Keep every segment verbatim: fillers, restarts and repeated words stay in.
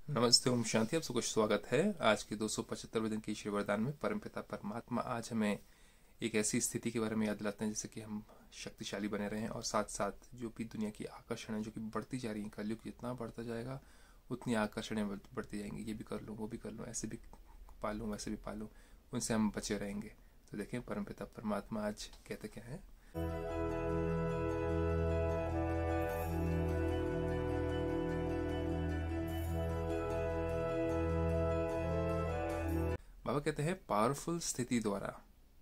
नमस्ते, ओम शांति। आप सबको स्वागत है आज के दो सौ पचहत्तरवें दिन की श्री वरदान में। परमपिता परमात्मा आज हमें एक ऐसी स्थिति के बारे में याद दिलाते हैं जिससे कि हम शक्तिशाली बने रहें और साथ साथ जो भी दुनिया की आकर्षण है जो कि बढ़ती जा रही है, कलयुग जितना बढ़ता जाएगा उतनी आकर्षणें बढ़ती जाएंगी। ये भी कर लूँ, वो भी कर लूँ, ऐसे भी पालूँ, वैसे भी पालूँ, उनसे हम बचे रहेंगे। तो देखें परमपिता परमात्मा आज कहते क्या है। बाबा कहते हैं पावरफुल स्थिति द्वारा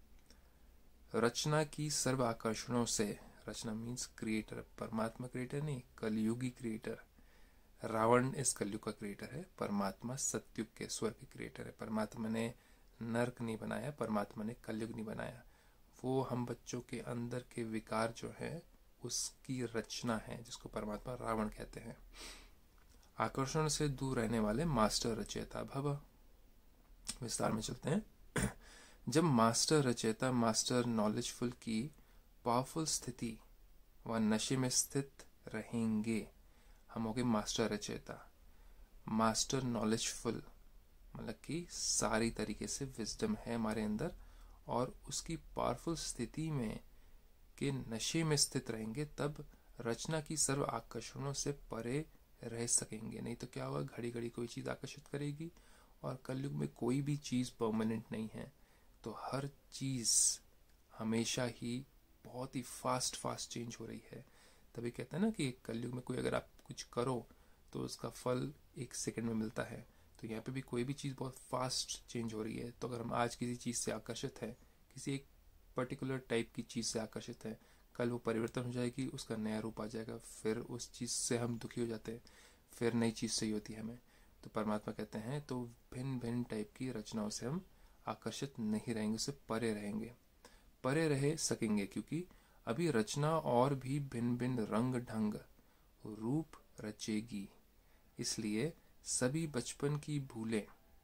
रचना की सर्व आकर्षणों से, रचना मीन्स क्रिएटर, परमात्मा क्रिएटर नहीं, कलयुगी क्रिएटर। रावण इस कलयुग का क्रिएटर है, परमात्मा सतयुग के स्वर्ग के क्रिएटर है। परमात्मा ने नरक नहीं बनाया, परमात्मा ने कलयुग नहीं बनाया। वो हम बच्चों के अंदर के विकार जो है उसकी रचना है, जिसको परमात्मा रावण कहते हैं। आकर्षण से दूर रहने वाले मास्टर रचयिता भव। विस्तार में चलते हैं। जब मास्टर रचयिता, मास्टर नॉलेजफुल की पावरफुल स्थिति व नशे में स्थित रहेंगे, हम हो गए मास्टर रचयिता। मास्टर नॉलेजफुल मतलब कि सारी तरीके से विजडम है हमारे अंदर, और उसकी पावरफुल स्थिति में के नशे में स्थित रहेंगे, तब रचना की सर्व आकर्षणों से परे रह सकेंगे। नहीं तो क्या होगा, घड़ी घड़ी कोई चीज आकर्षित करेगी, और कलयुग में कोई भी चीज परमानेंट नहीं है। तो हर चीज हमेशा ही बहुत ही फास्ट फास्ट चेंज हो रही है। तभी कहते हैं ना कि कलयुग में कोई अगर आप कुछ करो तो उसका फल एक सेकंड में मिलता है। तो यहाँ पे भी कोई भी चीज बहुत फास्ट चेंज हो रही है। तो अगर हम आज किसी चीज से आकर्षित है, किसी एक पर्टिकुलर टाइप की चीज से आकर्षित है, कल वो परिवर्तन हो जाएगी, उसका नया रूप आ जाएगा, फिर उस चीज से हम दुखी हो जाते हैं, फिर नई चीज चाहिए होती है हमें। तो परमात्मा कहते हैं तो भिन्न भिन्न टाइप की रचनाओं से हम आकर्षित नहीं रहेंगे, उससे परे रहेंगे, परे रह सकेंगे, क्योंकि अभी रचना और भी भिन्न भिन्न रंग ढंग रूप रचेगी। इसलिए सभी बचपन की भूलें,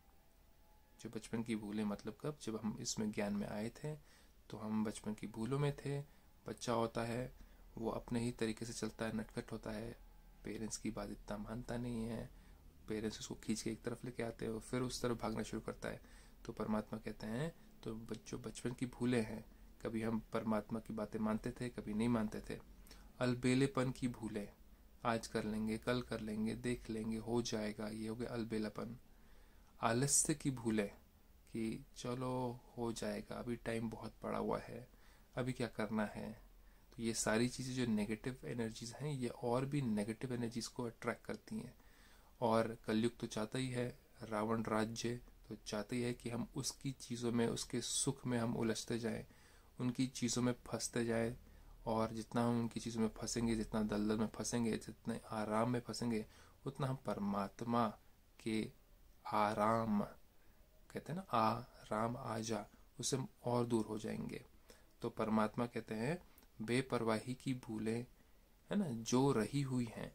जो बचपन की भूलें मतलब कब, जब हम इसमें ज्ञान में आए थे तो हम बचपन की भूलों में थे। बच्चा होता है वो अपने ही तरीके से चलता है, नटखट होता है, पेरेंट्स की बात इतना मानता नहीं है, पेरेंट्स उसको खींच के एक तरफ लेके आते हैं, फिर उस तरफ भागना शुरू करता है। तो परमात्मा कहते हैं तो जो बचपन की भूलें हैं, कभी हम परमात्मा की बातें मानते थे, कभी नहीं मानते थे। अलबेलेपन की भूलें, आज कर लेंगे, कल कर लेंगे, देख लेंगे, हो जाएगा, ये हो गया अलबेलापन। आलस्य की भूलें कि चलो हो जाएगा, अभी टाइम बहुत पड़ा हुआ है, अभी क्या करना है। तो ये सारी चीज़ें जो नेगेटिव एनर्जीज हैं, ये और भी नेगेटिव एनर्जीज को अट्रैक्ट करती हैं। और कलयुग तो चाहता ही है, रावण राज्य तो चाहता ही है कि हम उसकी चीज़ों में, उसके सुख में हम उलझते जाएं, उनकी चीज़ों में फंसते जाएं। और जितना हम उनकी चीज़ों में फंसेंगे, जितना दलदल में फंसेंगे, जितने आराम में फंसेंगे, उतना हम परमात्मा के आराम, कहते हैं ना आराम आ जा, उससे हम और दूर हो जाएंगे। तो परमात्मा कहते हैं बेपरवाही की भूलें है ना जो रही हुई हैं,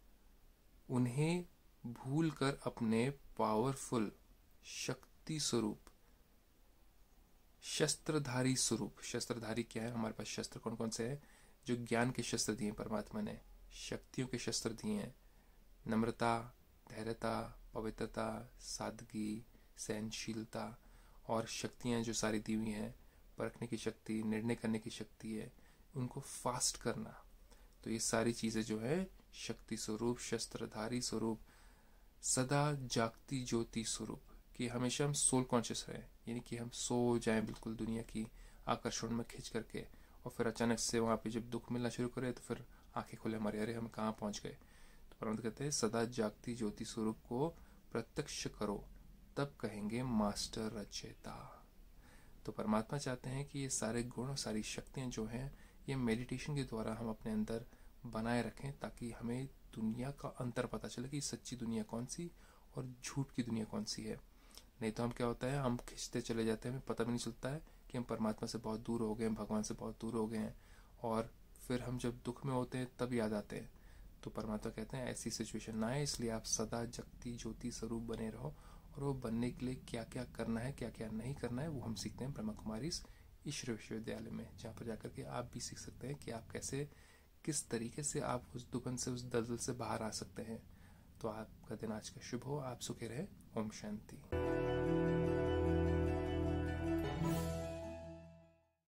उन्हें भूल कर अपने पावरफुल शक्ति स्वरूप, शस्त्रधारी स्वरूप। शस्त्रधारी क्या है, हमारे पास शस्त्र कौन कौन से हैं, जो ज्ञान के शस्त्र दिए परमात्मा ने, शक्तियों के शस्त्र दिए हैं। नम्रता, धैर्यता, पवित्रता, सादगी, सहनशीलता, और शक्तियां जो सारी दी हुई हैं, परखने की शक्ति, निर्णय करने की शक्ति है, उनको फास्ट करना। तो ये सारी चीजें जो है शक्ति स्वरूप, शस्त्रधारी स्वरूप, सदा जागती ज्योति स्वरूप, कि हमेशा हम सोल कॉन्शियस रहें, यानी कि हम सो जाएं बिल्कुल दुनिया की आकर्षण में खिंच करके, और फिर अचानक से वहां पे जब दुख मिलना शुरू करे तो फिर आंखें खोले हमारे, अरे हम कहाँ पहुंच गए। तो परमात्मा कहते हैं सदा जागती ज्योति स्वरूप को प्रत्यक्ष करो, तब कहेंगे मास्टर रचयिता। तो परमात्मा चाहते हैं कि ये सारे गुण और सारी शक्तियां जो हैं, ये मेडिटेशन के द्वारा हम अपने अंदर बनाए रखें, ताकि हमें दुनिया का अंतर पता चले कि सच्ची दुनिया कौन सी और झूठ की दुनिया कौन सी है। नहीं तो हम क्या होता है, हम खिंचते चले जाते हैं, हमें पता भी नहीं चलता है कि हम परमात्मा से बहुत दूर हो गए हैं, भगवान से बहुत दूर हो गए हैं, और फिर हम जब दुख में होते हैं तब याद आते हैं। तो परमात्मा कहते हैं ऐसी सिचुएशन ना आए, इसलिए आप सदा जगती ज्योति स्वरूप बने रहो। और वो बनने के लिए क्या क्या करना है, क्या क्या नहीं करना है, वो हम सीखते हैं ब्रह्मा कुमारी ईश्वर विश्वविद्यालय में, जहाँ पर जाकर के आप भी सीख सकते हैं कि आप कैसे, किस तरीके से आप उस दुबन से, उस दलदल से बाहर आ सकते हैं। तो आपका दिन आज का शुभ हो, आप सुखी रहे। ओम शांति।